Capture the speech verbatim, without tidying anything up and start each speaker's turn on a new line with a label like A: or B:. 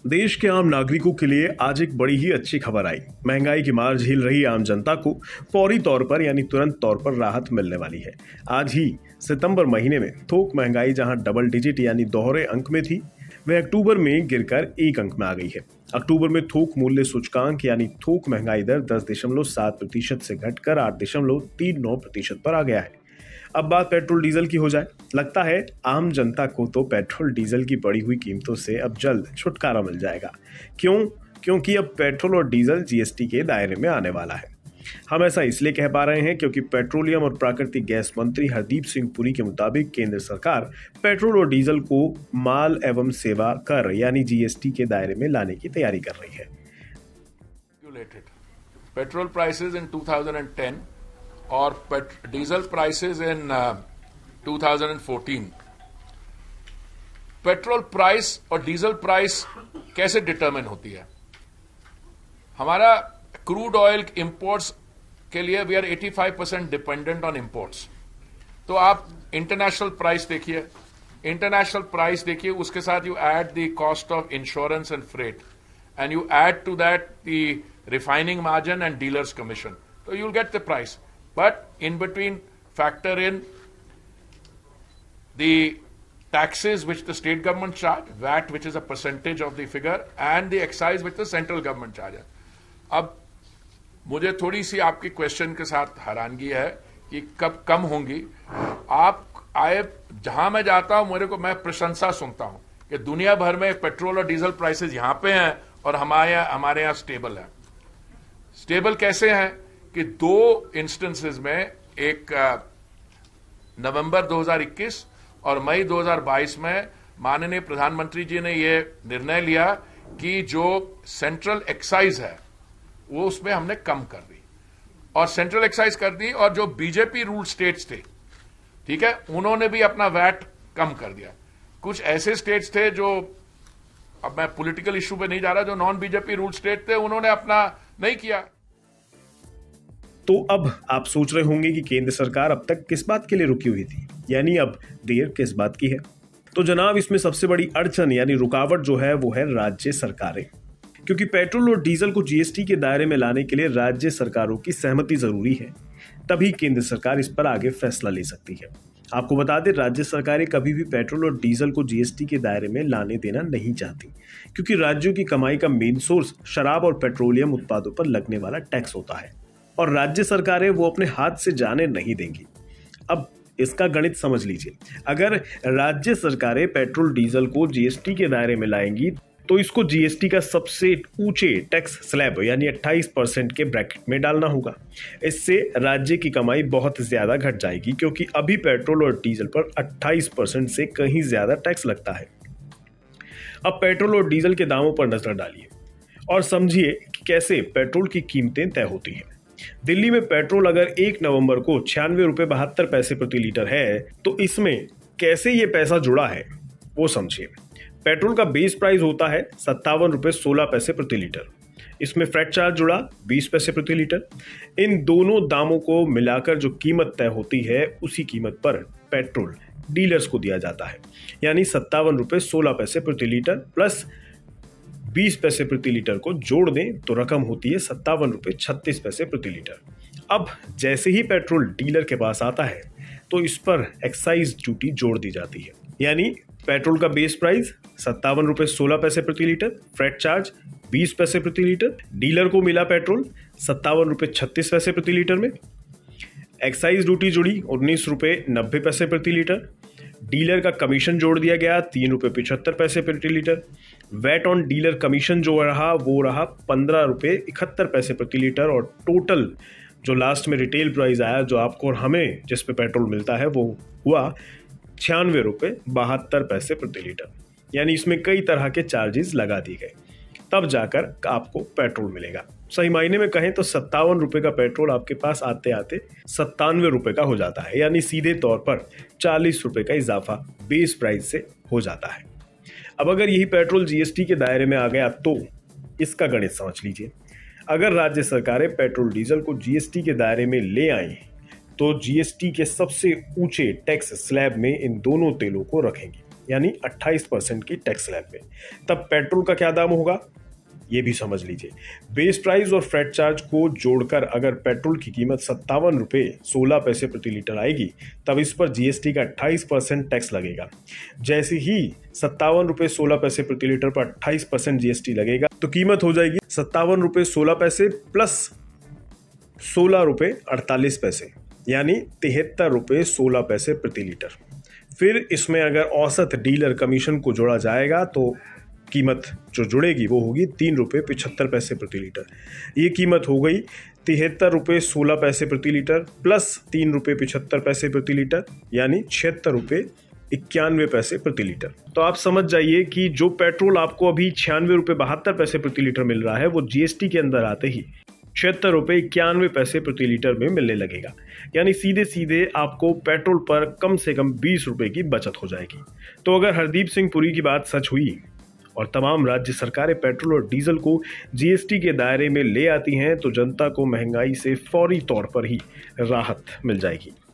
A: देश के आम नागरिकों के लिए आज एक बड़ी ही अच्छी खबर आई। महंगाई की मार झेल रही आम जनता को फौरी तौर पर यानी तुरंत तौर पर राहत मिलने वाली है। आज ही सितंबर महीने में थोक महंगाई जहां डबल डिजिट यानी दोहरे अंक में थी, वह अक्टूबर में गिरकर एक अंक में आ गई है। अक्टूबर में थोक मूल्य सूचकांक यानी थोक महंगाई दर दस दशमलव सात प्रतिशत से घटकर आठ दशमलव तीन नौ प्रतिशत पर आ गया है। अब बात पेट्रोल डीजल की हो जाए। लगता है आम जनता को तो पेट्रोल डीजल की बढ़ी हुई कीमतों से अब जल्द छुटकारा मिल जाएगा। क्यों? क्योंकि अब पेट्रोल और डीजल जीएसटी के दायरे में आने वाला है। हम ऐसा इसलिए कह पा रहे हैं क्योंकि पेट्रोलियम और प्राकृतिक गैस मंत्री हरदीप सिंह पुरी के मुताबिक केंद्र सरकार पेट्रोल और डीजल को माल एवं सेवा कर यानी जीएसटी के दायरे में लाने की तैयारी कर रही है।
B: Petrol prices in two thousand ten और diesel prices in two thousand fourteen. Petrol price और डीजल प्राइस कैसे डिटरमिन होती है? हमारा क्रूड ऑयल इंपोर्ट्स के लिए वी आर पचासी परसेंट डिपेंडेंट ऑन इंपोर्ट्स। तो आप इंटरनेशनल प्राइस देखिए, इंटरनेशनल प्राइस देखिए, उसके साथ you add the cost of insurance and freight and you add to that the refining margin and dealers commission, तो you will get the price. But in between, factor in the taxes which the state government charge, V A T which is a percentage of the figure, and the excise which the central government charges. अब मुझे थोड़ी सी आपकी question के साथ हैरानगी है कि कब कम होंगी. आप आए जहां मैं जाता हूं, मेरे को मैं प्रशंसा सुनता हूं कि दुनिया भर में पेट्रोल और डीजल प्राइसेस यहां पे हैं और हमारे यहाँ हमारे यहाँ स्टेबल है. स्टेबल कैसे हैं कि दो इंस्टेंसेस में, एक नवंबर दो हज़ार इक्कीस और मई दो हज़ार बाईस में माननीय प्रधानमंत्री जी ने यह निर्णय लिया कि जो सेंट्रल एक्साइज है वो उसमें हमने कम कर दी और सेंट्रल एक्साइज कर दी, और जो बीजेपी रूल स्टेट्स थे, ठीक है, उन्होंने भी अपना वैट कम कर दिया. कुछ ऐसे स्टेट्स थे जो, अब मैं पॉलिटिकल इश्यू पे नहीं जा रहा, जो नॉन बीजेपी रूल स्टेट थे उन्होंने अपना नहीं किया.
A: तो अब आप सोच रहे होंगे कि केंद्र सरकार अब तक किस बात के लिए रुकी हुई थी, यानी अब देर किस बात की है. तो जनाब, इसमें सबसे बड़ी अड़चन यानी रुकावट जो है वो है राज्य सरकारें, क्योंकि पेट्रोल और डीजल को जीएसटी के दायरे में लाने के लिए राज्य सरकारों की सहमति जरूरी है. तभी केंद्र सरकार इस पर आगे फैसला ले सकती है. आपको बता दें, राज्य सरकारें कभी भी पेट्रोल और डीजल को जीएसटी के दायरे में लाने देना नहीं चाहती, क्योंकि राज्यों की कमाई का मेन सोर्स शराब और पेट्रोलियम उत्पादों पर लगने वाला टैक्स होता है और राज्य सरकारें वो अपने हाथ से जाने नहीं देंगी. अब इसका गणित समझ लीजिए. अगर राज्य सरकारें पेट्रोल डीजल को जीएसटी के दायरे में लाएंगी तो इसको जीएसटी का सबसे ऊंचे टैक्स स्लैब यानी अट्ठाईस परसेंट के ब्रैकेट में डालना होगा. इससे राज्य की कमाई बहुत ज्यादा घट जाएगी, क्योंकि अभी पेट्रोल और डीजल पर अट्ठाईस परसेंट से कहीं ज्यादा टैक्स लगता है. अब पेट्रोल और डीजल के दामों पर नजर डालिए और समझिए कि कैसे पेट्रोल की कीमतें तय होती हैं. दिल्ली में पेट्रोल अगर एक नवंबर को छियानवे रुपए बहत्तर पैसे प्रति लीटर है, तो इसमें कैसे ये पैसा जुड़ा है वो समझिए. पेट्रोल का बेस प्राइस होता है सत्तावन रुपए सोलह पैसे प्रति लीटर. इसमें फ्रेट चार्ज जुड़ा बीस पैसे प्रति लीटर. इन दोनों दामों को मिलाकर जो कीमत तय होती है, उसी कीमत पर पेट्रोल डीलर्स को दिया जाता है, यानी सत्तावन रुपए सोलह पैसे प्रति लीटर प्लस बीस पैसे प्रति लीटर को जोड़ दें तो रकम होती है सत्तावन रुपए छत्तीस पैसे प्रति लीटर. अब जैसे ही पेट्रोल डीलर के पास आता है तो इस पर एक्साइज ड्यूटी जोड़ दी जाती है, यानी पेट्रोल का बेस प्राइस सत्तावन रुपए सोलह पैसे प्रति लीटर, फ्रेट चार्ज बीस पैसे प्रति लीटर, डीलर को मिला पेट्रोल सत्तावन रुपए छत्तीस पैसे प्रति लीटर में, एक्साइज ड्यूटी जुड़ी उन्नीस रुपए नब्बे पैसे प्रति लीटर, डीलर का कमीशन जोड़ दिया गया तीन रुपए पिछहत्तर पैसे प्रति litre, VAT on dealer commission जो रहा वो रहा पंद्रह रुपए इकहत्तर पैसे प्रति लीटर, और टोटल जो लास्ट में रिटेल प्राइस आया जो आपको और हमें जिस पे पेट्रोल मिलता है वो हुआ छियानवे रुपए बहत्तर पैसे प्रति लीटर. यानी इसमें कई तरह के चार्जेस लगा दिए गए, तब जाकर आपको पेट्रोल मिलेगा. सही मायने में कहें तो सत्तावन रुपए का पेट्रोल आपके पास आते आते सत्तानवे रुपए का हो जाता है, यानी सीधे तौर पर चालीस रुपए का इजाफा बेस प्राइस से हो जाता है. अब अगर यही पेट्रोल जीएसटी के दायरे में आ गया तो इसका गणित समझ लीजिए. अगर राज्य सरकारें पेट्रोल डीजल को जीएसटी के दायरे में ले आए तो जीएसटी के सबसे ऊंचे टैक्स स्लैब में इन दोनों तेलों को रखेंगी. यानी अट्ठाईस परसेंट की टैक्स स्लैब में। तब पेट्रोल का क्या दाम होगा ये भी समझ लीजिए। बेस प्राइस और फ्रेट चार्ज को जोड़कर अगर पेट्रोल की कीमत सत्तावन रुपये सोलह पैसे प्रति लीटर आएगी, तब इस पर जीएसटी का अट्ठाईस परसेंट टैक्स लगेगा। जैसे ही सत्तावन रुपये सोलह पैसे प्रति लीटर पर अट्ठाईस परसेंट जीएसटी लगेगा तो कीमत हो जाएगी सत्तावन रुपये सोलह पैसे प्लस सोलह रुपये अड़तालीस पैसे, यानी तिहत्तर रुपये सोलह पैसे प्रति लीटर। फिर इसमें अगर औसत डीलर कमीशन को जोड़ा जाएगा तो कीमत जो जुड़ेगी वो होगी तीन रुपये पिछहत्तर पैसे प्रति लीटर। ये कीमत हो गई तिहत्तर रुपये सोलह पैसे प्रति लीटर प्लस तीन रुपये पिछहत्तर पैसे प्रति लीटर, यानी छिहत्तर रुपये इक्यानवे पैसे प्रति लीटर। तो आप समझ जाइए कि जो पेट्रोल आपको अभी छियानवे रुपये बहत्तर पैसे प्रति लीटर मिल रहा है वो जीएसटी के अंदर आते ही छिहत्तर रुपये इक्यानवे पैसे प्रति लीटर में मिलने लगेगा, यानी सीधे सीधे आपको पेट्रोल पर कम से कम बीस रुपये की बचत हो जाएगी। तो अगर हरदीप सिंह पुरी की बात सच हुई और तमाम राज्य सरकारें पेट्रोल और डीजल को जीएसटी के दायरे में ले आती हैं तो जनता को महंगाई से फौरी तौर पर ही राहत मिल जाएगी।